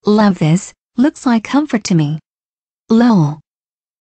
Love this, looks like comfort to me. Lol.